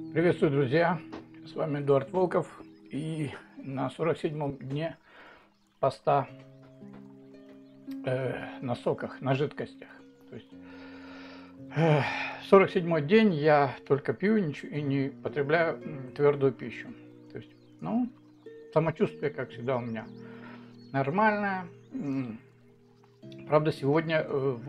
Приветствую, друзья! С вами Эдуард Волков. И на 47-м дне поста на соках, на жидкостях. То есть 47-й день я только пью и не потребляю твердую пищу. То есть, самочувствие, как всегда, у меня нормальное. Правда, сегодня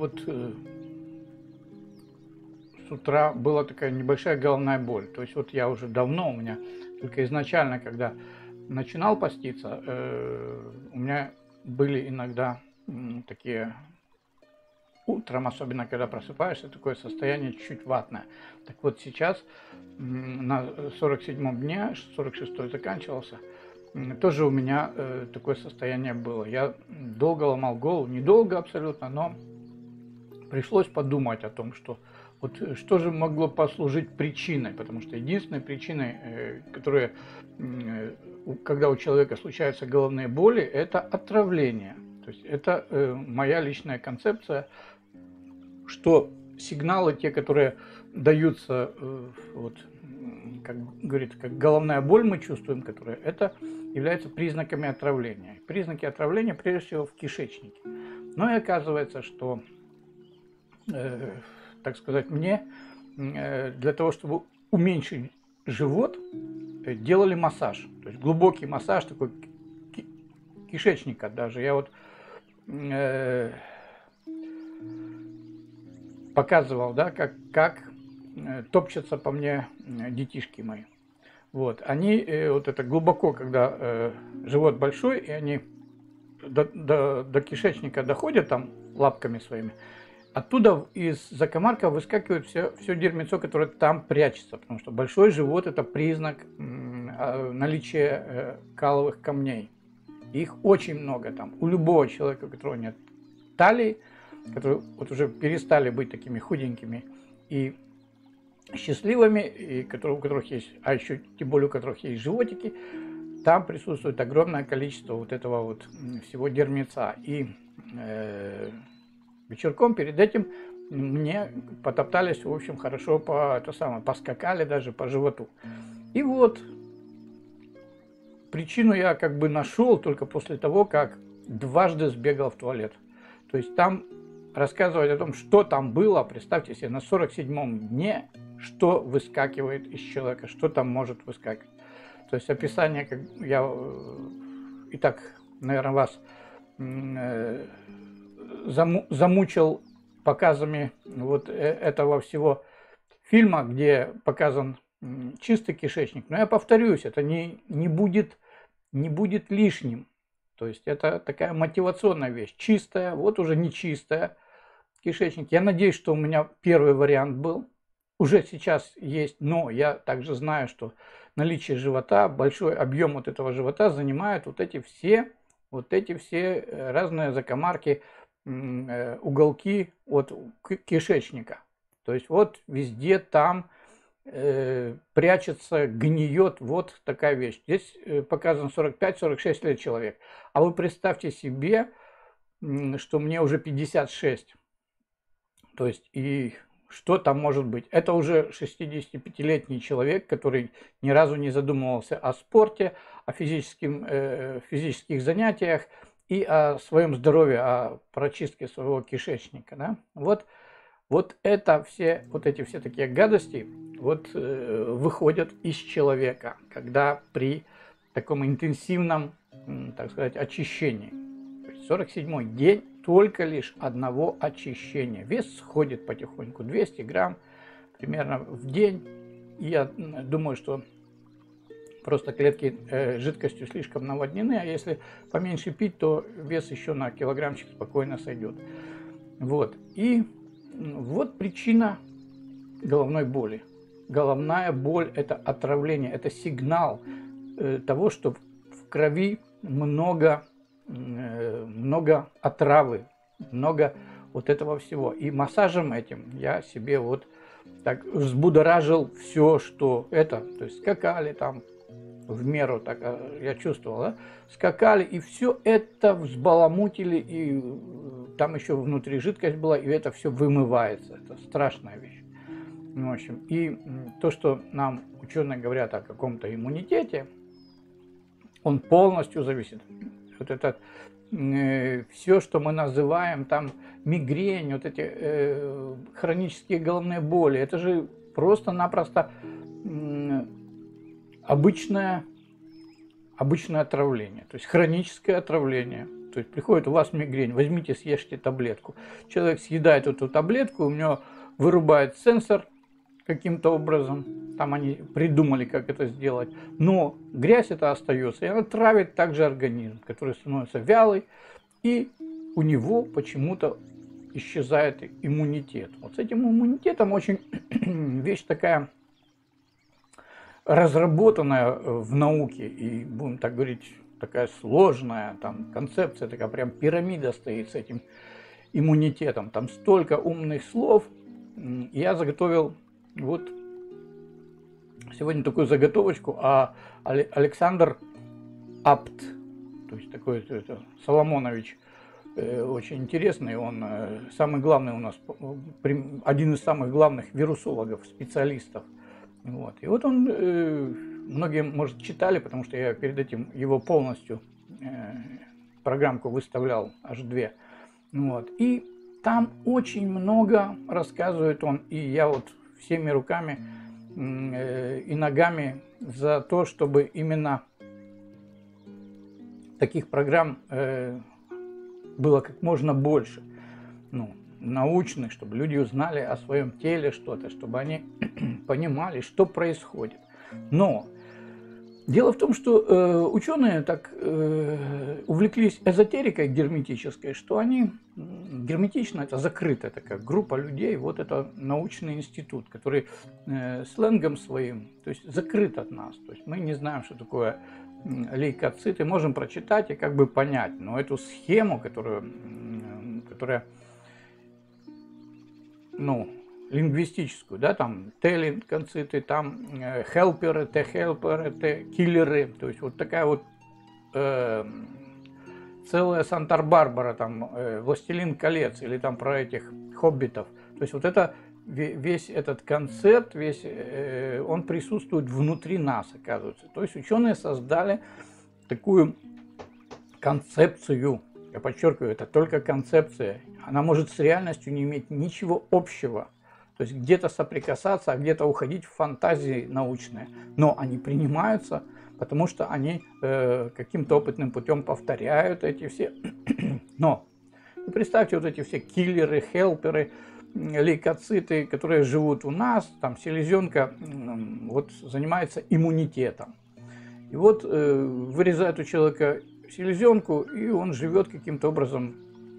с утра была такая небольшая головная боль. То есть вот я уже давно, у меня только изначально, когда начинал поститься, у меня были иногда такие, утром, особенно когда просыпаешься, такое состояние чуть-чуть ватное. Так вот сейчас, на 47-м дне, 46-й заканчивался, тоже у меня такое состояние было. Я долго ломал голову, недолго абсолютно, но пришлось подумать о том, что что же могло послужить причиной, потому что единственной причиной, когда у человека случаются головные боли, это отравление. То есть это моя личная концепция, что сигналы, те, которые даются, как говорится, как головная боль мы чувствуем, это являются признаками отравления. Признаки отравления прежде всего в кишечнике. Но и оказывается, что так сказать, мне для того, чтобы уменьшить живот, делали массаж. То есть глубокий массаж такой кишечника даже. Я показывал, да, как топчутся по мне детишки мои. Они это глубоко, когда живот большой, и они до кишечника доходят там лапками своими, оттуда из закомарка выскакивает все дерьмецо, которое там прячется, потому что большой живот – это признак наличия каловых камней. Их очень много там. У любого человека, у которого нет талии, которые уже перестали быть такими худенькими и счастливыми, и у которых есть, а еще тем более у которых есть животики, там присутствует огромное количество этого всего дерьмеца. И вечерком перед этим мне потоптались, в общем, хорошо поскакали даже по животу. И причину я нашел только после того, как дважды сбегал в туалет. То есть там рассказывать о том, что там было, представьте себе, на 47-м дне, что выскакивает из человека, что там может выскакивать. То есть описание, как я и так, наверное, вас замучил показами этого всего фильма, где показан чистый кишечник. Но я повторюсь, это не будет лишним. То есть это такая мотивационная вещь. Чистая, уже не чистая кишечник. Я надеюсь, что у меня первый вариант был. Уже сейчас есть, но я также знаю, что наличие живота, большой объем этого живота занимают эти все разные закомарки, уголки от кишечника. То есть везде там прячется, гниет такая вещь. Здесь показано 45-46 лет человек. А вы представьте себе, что мне уже 56. То есть и что там может быть? Это уже 65-летний человек, который ни разу не задумывался о спорте, о физических занятиях и о своем здоровье, о прочистке своего кишечника. Да? Эти все такие гадости выходят из человека, когда при таком интенсивном, так сказать, очищении. 47-й день только лишь одного очищения. Вес сходит потихоньку, 200 грамм примерно в день. И я думаю, что просто клетки жидкостью слишком наводнены, а если поменьше пить, то вес еще на килограммчик спокойно сойдет. И причина головной боли. Головная боль – это отравление, это сигнал того, что в крови много отравы, много этого всего. И массажем этим я себе так взбудоражил все, что то есть скакали там в меру, так я чувствовал, да? Скакали, и все это взбаламутили, и там еще внутри жидкость была, и это все вымывается. Это страшная вещь. В общем, и то, что нам ученые говорят о каком-то иммунитете, он полностью зависит. Вот это все, что мы называем там мигрень, вот эти хронические головные боли, это же просто-напросто обычное отравление, то есть хроническое отравление. То есть приходит у вас мигрень, возьмите, съешьте таблетку. Человек съедает эту таблетку, у него вырубает сенсор каким-то образом, там они придумали, как это сделать, но грязь это остается, и она травит также организм, который становится вялый, и у него почему-то исчезает иммунитет. Вот с этим иммунитетом очень вещь такая разработанная в науке, и будем так говорить, такая сложная, там концепция, такая прям пирамида стоит с этим иммунитетом, там столько умных слов. Я заготовил вот сегодня такую заготовочку, Александр Апт, то есть такой это, Соломонович, очень интересный, он самый главный у нас, один из самых главных вирусологов, специалистов. Вот. И вот он, многие, может, читали, потому что я перед этим его полностью программку выставлял, аж 2. Вот. И там очень много рассказывает он, и я вот всеми руками и ногами за то, чтобы именно таких программ было как можно больше, ну, научных, чтобы люди узнали о своем теле что-то, чтобы они понимали, что происходит. Но дело в том, что ученые так увлеклись эзотерикой герметической, что они герметично, это закрытая такая группа людей, вот это научный институт, который сленгом своим, то есть закрыт от нас, то есть мы не знаем, что такое лейкоциты, можем прочитать и как бы понять, но эту схему, которая ну, лингвистическую, да, там Т-лейкоциты, там хелперы, Т-хелперы, Т-киллеры, то есть вот такая вот целая Санта-Барбара, там Властелин колец или там про этих хоббитов, то есть вот это весь этот концепт, весь он присутствует внутри нас, оказывается. То есть ученые создали такую концепцию, я подчеркиваю, это только концепция, она может с реальностью не иметь ничего общего. То есть где-то соприкасаться, а где-то уходить в фантазии научные. Но они принимаются, потому что они каким-то опытным путем повторяют эти все. Но представьте, вот эти все киллеры, хелперы, лейкоциты, которые живут у нас, там селезенка вот, занимается иммунитетом. И вот вырезают у человека селезенку, и он живет каким-то образом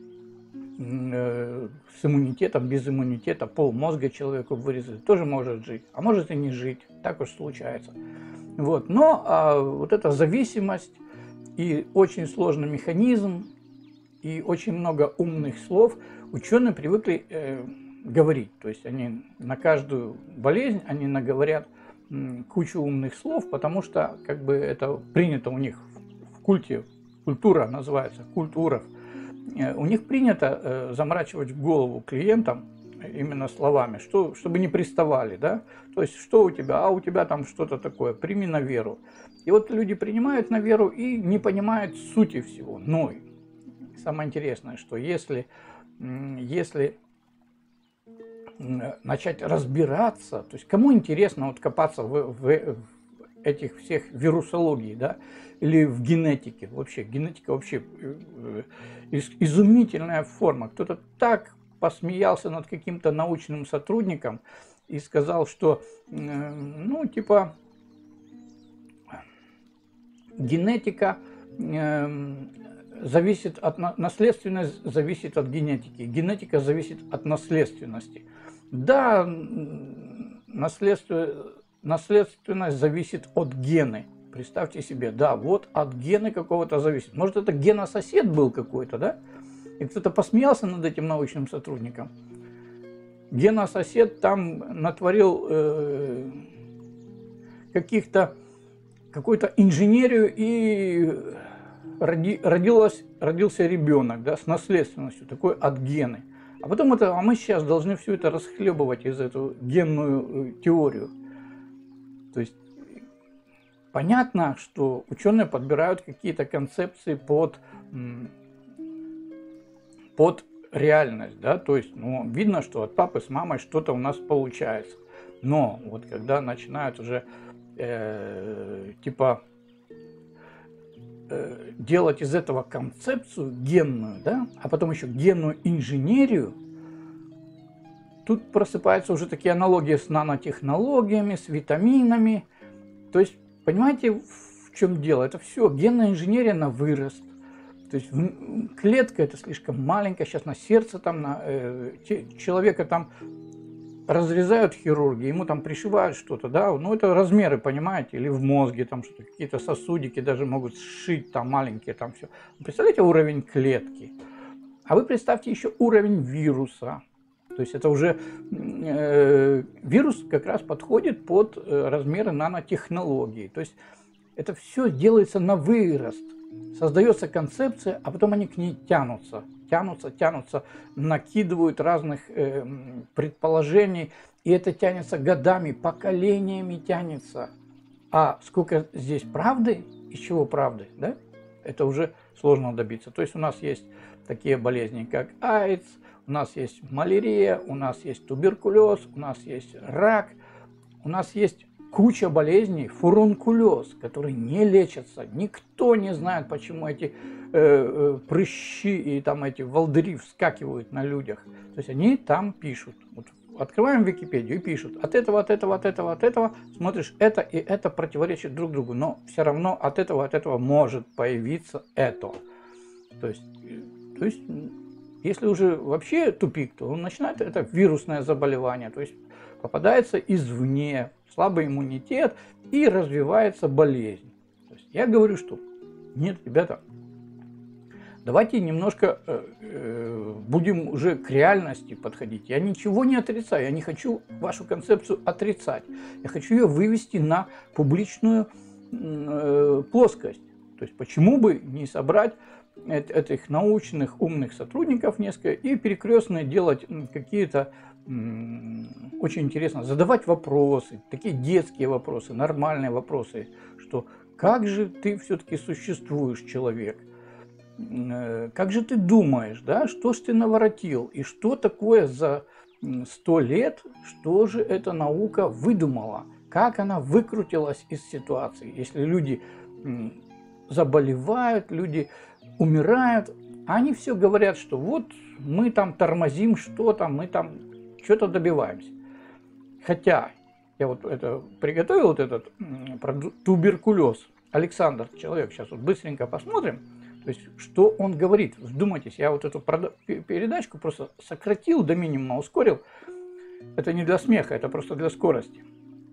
с иммунитетом, без иммунитета, полмозга человеку вырезать, тоже может жить, а может и не жить, так уж случается. Вот. Но вот эта зависимость и очень сложный механизм, и очень много умных слов ученые привыкли говорить. То есть они на каждую болезнь они наговорят кучу умных слов, потому что как бы это принято у них в культе, культура называется, культ уров. У них принято заморачивать голову клиентам именно словами, чтобы не приставали, да? То есть, что у тебя? А у тебя там что-то такое, прими на веру. И вот люди принимают на веру и не понимают сути всего. Но самое интересное, что если начать разбираться, то есть кому интересно вот копаться в этих всех вирусологий, да, или в генетике, вообще генетика вообще изумительная форма. Кто-то так посмеялся над каким-то научным сотрудником и сказал, что, ну, типа, генетика зависит от наследственность, зависит от генетики. Генетика зависит от наследственности. Да, наследственность зависит от гены. Представьте себе, да, вот от гена какого-то зависит. Может, это генососед был какой-то, да? И кто-то посмеялся над этим научным сотрудником. Генососед там натворил какую-то инженерию, и родился ребенок, да, с наследственностью, такой от гены. А потом мы сейчас должны все это расхлебывать из эту генную теорию. То есть понятно, что ученые подбирают какие-то концепции под реальность, да, то есть, ну, видно, что от папы с мамой что-то у нас получается. Но вот когда начинают уже делать из этого концепцию генную, да, а потом еще генную инженерию, тут просыпаются уже такие аналогии с нанотехнологиями, с витаминами. То есть, понимаете, в чем дело? Это все генная инженерия на вырост. То есть клетка это слишком маленькая, сейчас на сердце там, человека там разрезают хирурги, ему там пришивают что-то, да, ну это размеры, понимаете, или в мозге там что-то, какие-то сосудики даже могут сшить там маленькие там все. Представляете уровень клетки? А вы представьте еще уровень вируса. То есть это уже вирус как раз подходит под размеры нанотехнологий. То есть это все делается на вырост. Создается концепция, а потом они к ней тянутся, накидывают разных предположений, и это тянется годами, поколениями тянется. А сколько здесь правды, из чего правды, да? Это уже сложно добиться. То есть у нас есть такие болезни, как AIDS, у нас есть малярия, у нас есть туберкулез, у нас есть рак, у нас есть куча болезней, фурункулез, которые не лечатся. Никто не знает, почему эти прыщи и там эти волдыри вскакивают на людях. То есть они там пишут. Вот открываем Википедию и пишут. От этого, смотришь, это и это противоречит друг другу. Но все равно от этого может появиться это. То есть если уже вообще тупик, то он начинает это вирусное заболевание. То есть попадается извне, слабый иммунитет и развивается болезнь. То есть я говорю, что нет, ребята, давайте немножко будем уже к реальности подходить. Я ничего не отрицаю, я не хочу вашу концепцию отрицать. Я хочу ее вывести на публичную плоскость. То есть почему бы не собрать этих научных умных сотрудников несколько и перекрестно делать какие-то очень интересно, задавать вопросы, такие детские вопросы, нормальные вопросы, что как же ты все-таки существуешь, человек, как же ты думаешь, да, что ж ты наворотил, и что такое за 100 лет, что же эта наука выдумала, как она выкрутилась из ситуации, если люди заболевают, люди умирают, а они все говорят, что вот мы там тормозим что-то, мы там что-то добиваемся. Хотя я вот это приготовил, вот этот про туберкулез. Александр, человек, сейчас вот быстренько посмотрим, то есть что он говорит. Вдумайтесь, я вот эту передачку просто сократил до минимума, ускорил. Это не для смеха, это просто для скорости.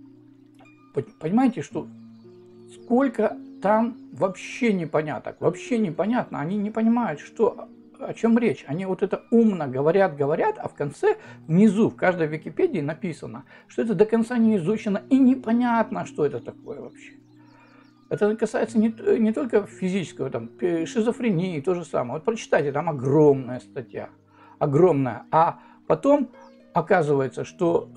Понимаете, что сколько там вообще непоняток, вообще непонятно, они не понимают, о чем речь. Они вот это умно говорят, а в конце, внизу, в каждой Википедии написано, что это до конца не изучено и непонятно, что это такое вообще. Это касается не только физического, там, шизофрении, то же самое. Вот прочитайте, там огромная статья, огромная. А потом оказывается, что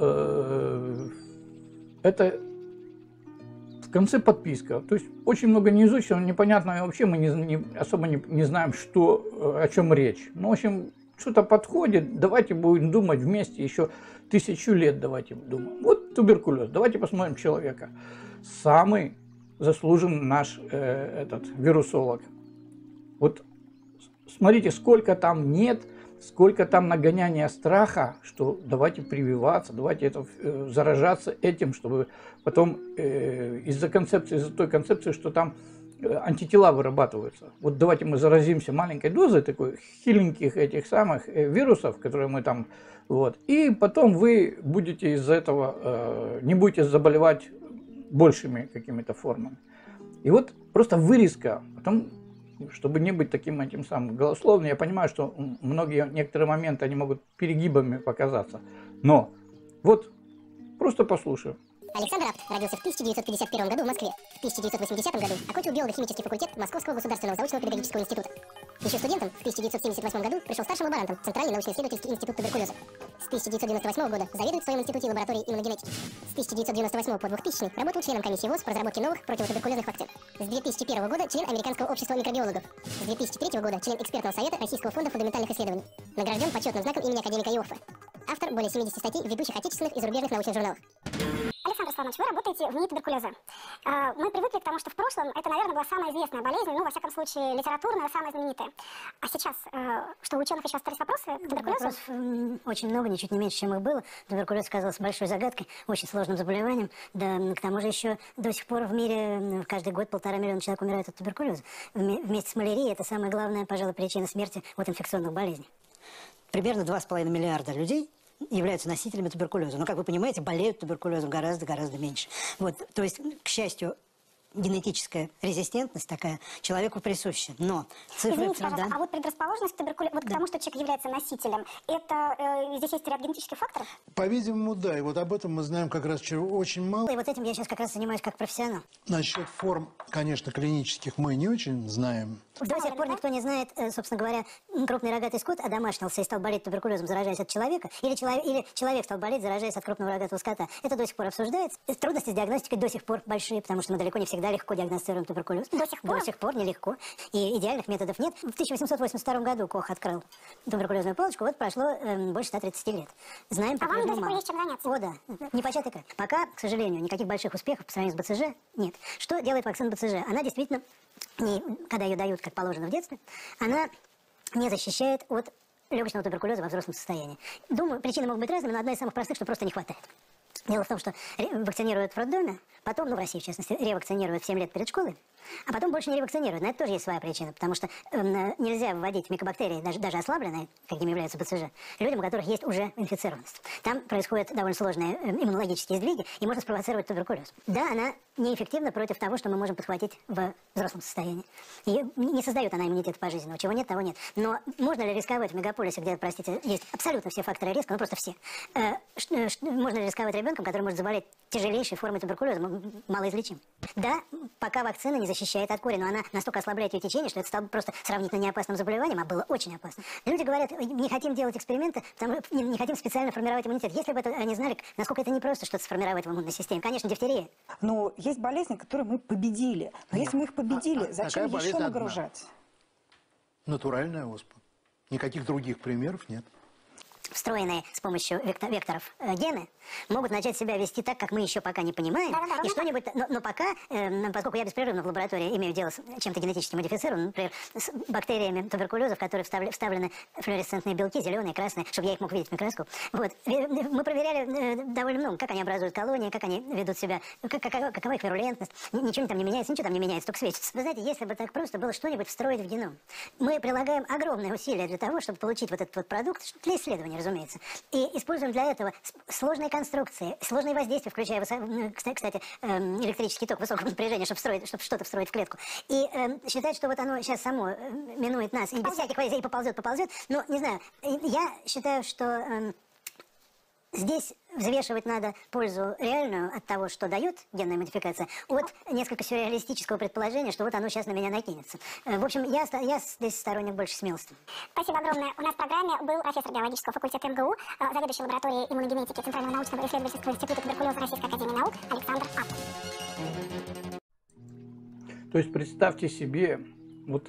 это в конце подписка. То есть очень много не изучено, непонятно, и вообще мы особо не знаем, о чем речь. Ну, в общем, что-то подходит, давайте будем думать вместе еще 1000 лет, давайте думаем. Вот туберкулез, давайте посмотрим человека. Самый заслуженный наш этот вирусолог. Вот смотрите, сколько там нет, сколько там нагоняния страха, что давайте прививаться, давайте заражаться этим, чтобы потом из-за той концепции, что там антитела вырабатываются. Вот давайте мы заразимся маленькой дозой такой хиленьких этих самых вирусов, которые мы там, вот, и потом вы будете из-за этого, не будете заболевать большими какими-то формами. И вот просто вырезка, потом, чтобы не быть таким этим самым голословным, я понимаю, что некоторые моменты, они могут перегибами показаться. Но вот просто послушаю. Александр Апт родился в 1951 году в Москве. В 1980 году окончил биолого-химический факультет Московского государственного заочного педагогического института. Еще студентом в 1978 году пришел старшим лаборантом в Центральный научно-исследовательский институт туберкулеза. С 1998 года заведует в своем институте лаборатории иммуногенетики. С 1998 по 2000 работал членом комиссии ВОЗ по разработке новых противотуберкулезных вакцин. С 2001 года член Американского общества микробиологов. С 2003 года член экспертного совета Российского фонда фундаментальных исследований. Награжден почетным знаком имени академика Иоффе. Автор более 70 статей в ведущих отечественных и зарубежных научных журналах. Александр Славович, вы работаете в НИИ туберкулеза. Мы привыкли к тому, что в прошлом это, наверное, была самая известная болезнь, ну, во всяком случае, литературная, самая знаменитая. А сейчас, что у ученых еще остались вопросы к туберкулезу? Вопросов очень много, ничуть не меньше, чем их было. Туберкулез оказался большой загадкой, очень сложным заболеванием. Да, к тому же еще до сих пор в мире каждый год 1,5 миллиона человек умирают от туберкулеза. Вместе с малярией это самая главная, пожалуй, причина смерти от инфекционных болезней. Примерно 2,5 миллиарда людей являются носителями туберкулеза. Но, как вы понимаете, болеют туберкулезом гораздо меньше. Вот, то есть, к счастью, генетическая резистентность такая человеку присуща. Но цифры... Извините, пожалуйста, а вот предрасположенность к туберкулезу, вот к тому, что человек является носителем, это здесь есть ряд генетических факторов? По-видимому, да. И вот об этом мы знаем как раз очень мало. И вот этим я сейчас как раз занимаюсь как профессионал. Насчет форм, конечно, клинических мы не очень знаем. До сих пор никто не знает, собственно говоря, крупный рогатый скот одомашнился и стал болеть туберкулезом, заражаясь от человека, или человек стал болеть, заражаясь от крупного рогатого скота. Это до сих пор обсуждается. Трудности с диагностикой до сих пор большие, потому что мы далеко не всегда легко диагностируем туберкулез. До сих пор? До сих пор нелегко. И идеальных методов нет. В 1882 году Кох открыл туберкулезную палочку, вот прошло больше 130 лет. Знаем, А вам до сих пор мало. есть чем заняться? О, да. Непочатый край. Пока, к сожалению, никаких больших успехов по сравнению с БЦЖ нет. Что делает вакцина БЦЖ? Она действительно, когда ее дают, как положено в детстве, она не защищает от легочного туберкулеза во взрослом состоянии. Думаю, причины могут быть разными, но одна из самых простых, что просто не хватает. Дело в том, что вакцинируют в роддоме, потом, ну в России в частности, ревакцинируют в 7 лет перед школой, а потом больше не ревакцинируют. На это тоже есть своя причина, потому что нельзя вводить микобактерии, даже ослабленные, какими являются БЦЖ, людям, у которых есть уже инфицированность. Там происходят довольно сложные иммунологические сдвиги, и можно спровоцировать туберкулез. Да, она неэффективна против того, что мы можем подхватить в взрослом состоянии. И не создает она иммунитет пожизненного. Чего нет, того нет. Но можно ли рисковать в мегаполисе, где, простите, есть абсолютно все факторы риска, ну просто все? Можно ли рисковать ребенком, который может заболеть тяжелейшей формой туберкулеза, малоизлечим? Да, пока вакцина не защищает от кори, но она настолько ослабляет ее течение, что это стало просто сравнительно неопасным заболеванием, а было очень опасно. Люди говорят, не хотим делать эксперименты, не хотим специально формировать иммунитет. Если бы они знали, насколько это непросто что-то сформировать в иммунной системе. Конечно, дифтерия. Но есть болезни, которые мы победили. Но если мы их победили, зачем еще нагружать? Натуральная оспа. Никаких других примеров нет. Встроенные с помощью векторов гены могут начать себя вести так, как мы еще пока не понимаем. И что-нибудь, но пока, поскольку я беспрерывно в лаборатории имею дело с чем-то генетически модифицированным, например, с бактериями туберкулеза, в которые вставлены флуоресцентные белки, зеленые, красные, чтобы я их мог видеть в микроскоп. Вот. Мы проверяли довольно много, как они образуют колонии, как они ведут себя, какова их вирулентность. Ничего там не меняется, только светится. Вы знаете, если бы так просто было что-нибудь встроить в геном, мы прилагаем огромные усилия для того, чтобы получить вот этот вот продукт, для исследования, разумеется. И используем для этого сложные конструкции, сложные воздействия, включая, кстати, электрический ток высокого напряжения, чтобы что-то встроить в клетку. И считать, что вот оно сейчас само минует нас, и без всяких воздействий и поползет. Но, не знаю, я считаю, что здесь взвешивать надо пользу реальную от того, что дает генная модификация, от несколько сюрреалистического предположения, что вот оно сейчас на меня накинется. В общем, я здесь сторонник больше смелости. Спасибо огромное. У нас в программе был профессор биологического факультета МГУ, заведующий лабораторией иммуногенетики Центрального научного исследовательского института туберкулеза Российской академии наук Александр Ап. То есть представьте себе, вот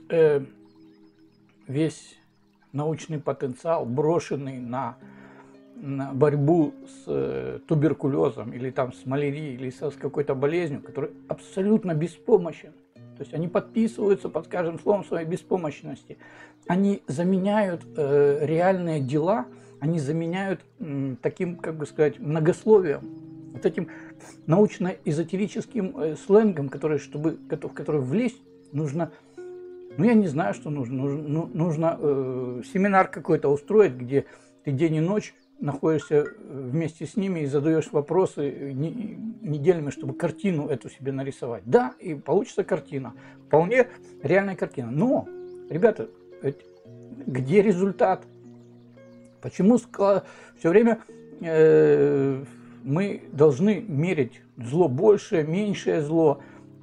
весь научный потенциал, брошенный на борьбу с туберкулезом или там с малярией или с какой-то болезнью, который абсолютно беспомощен. То есть они подписываются под каждым словом своей беспомощности. Они заменяют реальные дела, они заменяют таким, как бы сказать, многословием, вот этим научно-эзотерическим сленгом, в который влезть нужно, ну я не знаю, что нужно. Нужно семинар какой-то устроить, где ты день и ночь находишься вместе с ними и задаешь вопросы недельными, чтобы картину эту себе нарисовать. Да, и получится картина. Вполне реальная картина. Но, ребята, где результат? Почему все время мы должны мерить зло большее, меньшее зло?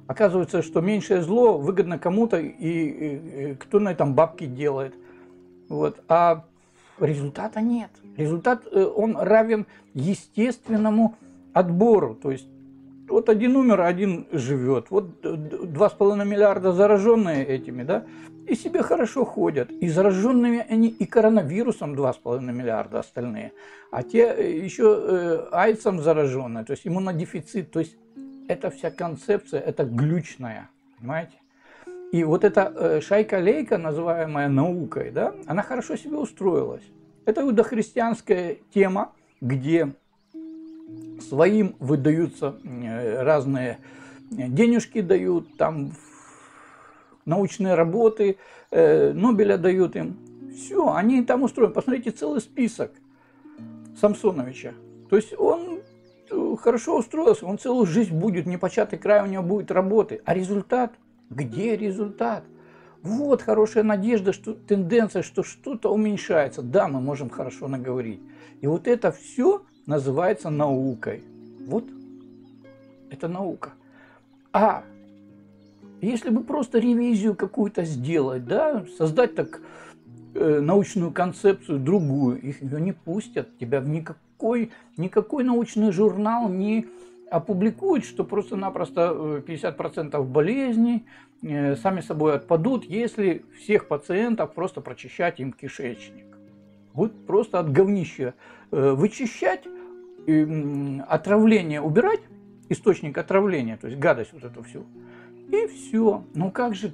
Оказывается, что меньшее зло выгодно кому-то, и кто на этом бабки делает. Вот. А результата нет. Результат, он равен естественному отбору. То есть вот один умер, один живет. Вот 2,5 миллиарда зараженные этими, да, и себе хорошо ходят. И зараженными они и коронавирусом 2,5 миллиарда остальные. А те еще айдсом зараженные, то есть иммунодефицит. То есть эта вся концепция, это глючная, понимаете? И вот эта шайка-лейка, называемая наукой, да, она хорошо себе устроилась. Это иудохристианская тема, где своим выдаются разные денежки, дают, там научные работы, Нобеля дают им. Все, они там устроены. Посмотрите, целый список Самсоновича. То есть он хорошо устроился, он целую жизнь будет, непочатый край у него будет работы. А результат? Где результат? Вот хорошая надежда, что тенденция, что что-то уменьшается. Да, мы можем хорошо наговорить. И вот это все называется наукой. Вот это наука. А если бы просто ревизию какую-то сделать, да, создать так научную концепцию другую, их ее не пустят, тебя в никакой научный журнал не опубликует, что просто-напросто 50% болезней сами собой отпадут, если всех пациентов просто прочищать им кишечник. Вот просто от говнища вычищать, отравление убирать, источник отравления, то есть гадость вот эту всю, и все. Ну как же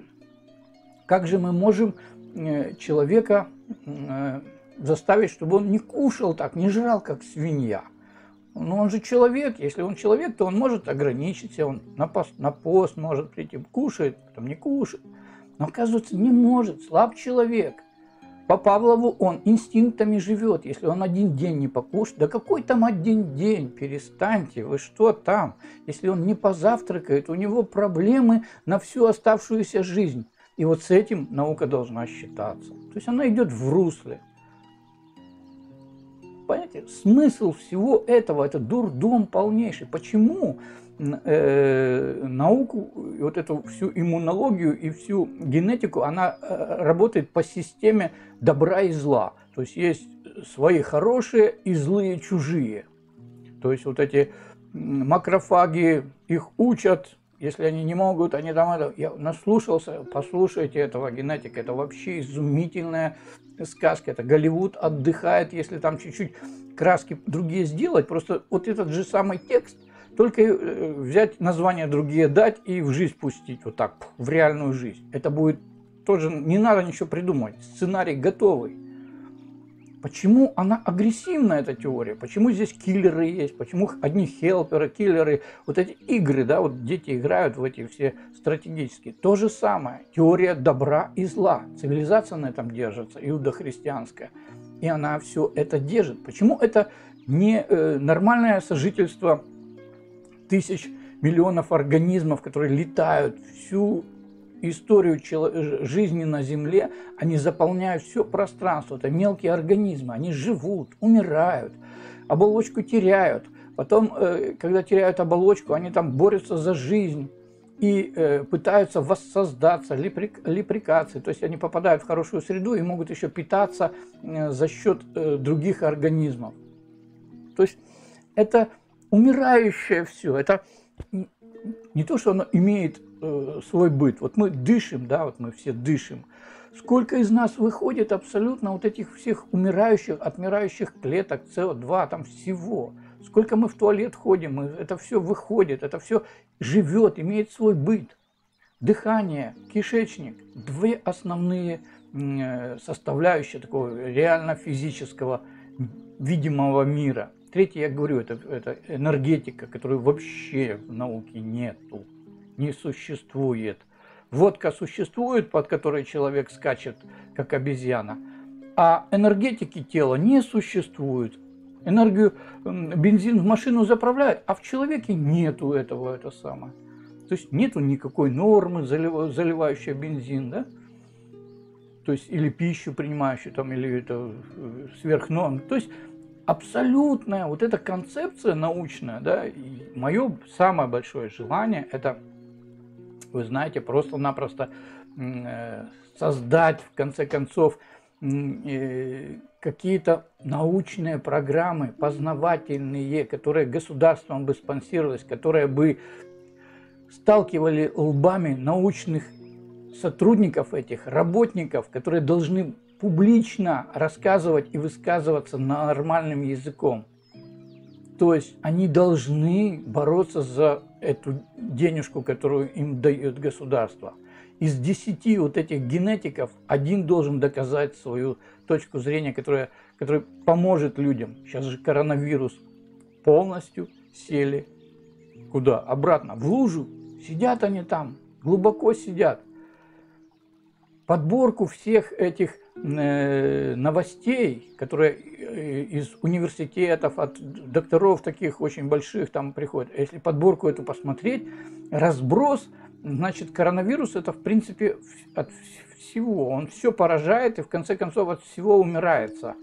мы можем человека заставить, чтобы он не кушал так, не жрал как свинья? Но он же человек, если он человек, то он может ограничиться, он на пост может прийти, кушает, потом не кушает. Но оказывается, не может, слаб человек. По Павлову он инстинктами живет, если он один день не покушает. Да какой там один день, перестаньте, вы что там? Если он не позавтракает, у него проблемы на всю оставшуюся жизнь. И вот с этим наука должна считаться. То есть она идет в русле. Понимаете, смысл всего этого – это дурдом полнейший. Почему науку, вот эту всю иммунологию и всю генетику, она работает по системе добра и зла. То есть есть свои хорошие и злые чужие. То есть вот эти макрофаги, их учат, если они не могут, они там это... Я наслушался, послушайте этого генетика, это вообще изумительная сказка. Это Голливуд отдыхает, если там чуть-чуть краски другие сделать. Просто вот этот же самый текст, только взять названия другие дать и в жизнь пустить, вот так, в реальную жизнь. Это будет тоже, не надо ничего придумать, сценарий готовый. Почему она агрессивна, эта теория? Почему здесь киллеры есть? Почему одни хелперы, киллеры? Вот эти игры, да, вот дети играют в эти все стратегические. То же самое. Теория добра и зла. Цивилизация на этом держится, иудохристианская. И она все это держит. Почему это не нормальное сожительство тысяч, миллионов организмов, которые летают всю историю жизни на Земле, они заполняют все пространство. Это мелкие организмы, они живут, умирают, оболочку теряют. Потом, когда теряют оболочку, они там борются за жизнь и пытаются воссоздаться, леприкации. То есть они попадают в хорошую среду и могут еще питаться за счет других организмов. То есть это умирающее все. Это не то, что оно имеет свой быт. Вот мы дышим, да, вот мы все дышим. Сколько из нас выходит абсолютно вот этих всех умирающих, отмирающих клеток, СО2, там всего. Сколько мы в туалет ходим, это все выходит, это все живет, имеет свой быт. Дыхание, кишечник, две основные составляющие такого реально физического, видимого мира. Третье, я говорю, это энергетика, которой вообще в науке нету. Не существует. Водка существует, под которой человек скачет, как обезьяна, а энергетики тела не существует. Энергию, бензин в машину заправляют, а в человеке нету этого, это самое. То есть нету никакой нормы, заливающей бензин, да? То есть или пищу принимающую, там, или это сверхнорм. То есть абсолютная вот эта концепция научная, да, и мое самое большое желание – это вы знаете, просто-напросто создать, в конце концов, какие-то научные программы, познавательные, которые государством бы спонсировались, которые бы сталкивали лбами научных сотрудников этих, работников, которые должны публично рассказывать и высказываться нормальным языком. То есть они должны бороться за эту денежку, которую им дает государство. Из 10 вот этих генетиков один должен доказать свою точку зрения, которая поможет людям. Сейчас же коронавирус. Полностью сели куда? Обратно, в лужу. Сидят они там, глубоко сидят. Подборку всех этих новостей, которые из университетов, от докторов таких очень больших там приходят. Если подборку эту посмотреть, разброс, значит, коронавирус это в принципе от всего. Он все поражает и в конце концов от всего умирается.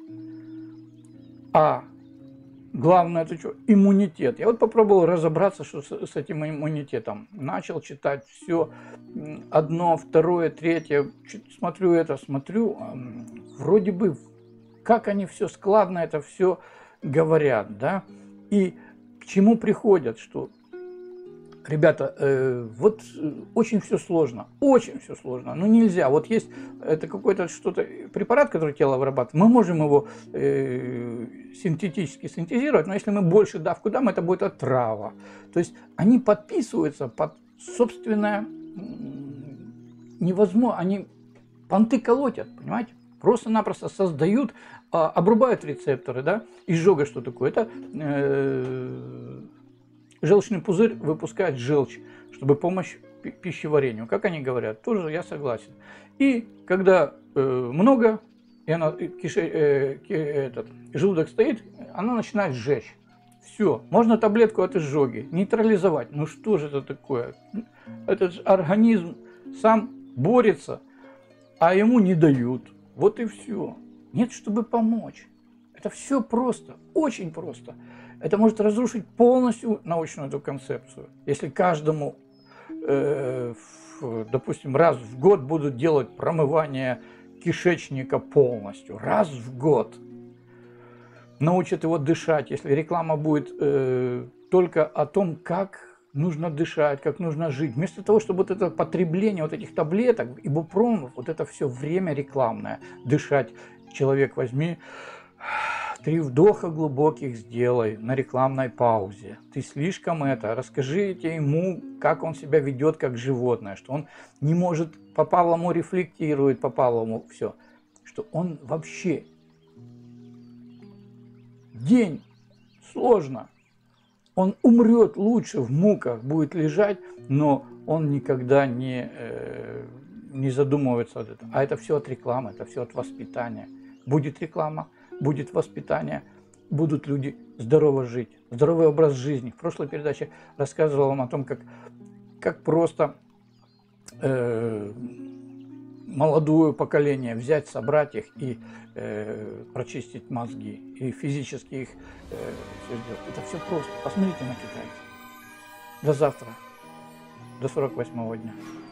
А главное это что? Иммунитет. Я вот попробовал разобраться, что с этим иммунитетом. Начал читать все, одно, второе, третье. Смотрю, вроде бы, как они все складно это все говорят, да? И к чему приходят, что, ребята, вот очень все сложно, ну нельзя. Вот есть это какой-то что-то, препарат, который тело вырабатывает, мы можем его синтетически синтезировать, но если мы больше давку дам, это будет отрава. То есть они подписываются под собственное невозможно, они понты колотят, понимаете? Просто-напросто создают, обрубают рецепторы, да? Изжога что такое? Это желчный пузырь выпускает желчь, чтобы помочь пищеварению. Как они говорят, тоже я согласен. И когда много, и она, желудок стоит, она начинает сжечь. Все, можно таблетку от изжоги нейтрализовать. Ну что же это такое? Этот же организм сам борется, а ему не дают. Вот и все. Нет, чтобы помочь. Это все просто, очень просто. Это может разрушить полностью научную эту концепцию. Если каждому, допустим, раз в год будут делать промывание кишечника полностью, раз в год, научат его дышать, если реклама будет только о том, как нужно дышать, как нужно жить, вместо того, чтобы вот это потребление вот этих таблеток, ибупромов, вот это все время рекламное, дышать, человек возьми, 3 вдоха глубоких сделай на рекламной паузе. Ты слишком расскажите ему, как он себя ведет как животное, что он не может по-павлому рефлектирует, по-павлому все, что он вообще день сложно, он умрет лучше в муках, будет лежать, но он никогда не задумывается об этом. А это все от рекламы, это все от воспитания. Будет реклама, будет воспитание, будут люди здорово жить, здоровый образ жизни. В прошлой передаче рассказывал вам о том, как просто молодое поколение взять, собрать их и прочистить мозги, и физически их все сделать. Это все просто. Посмотрите на китайцев. До завтра, до 48-го дня.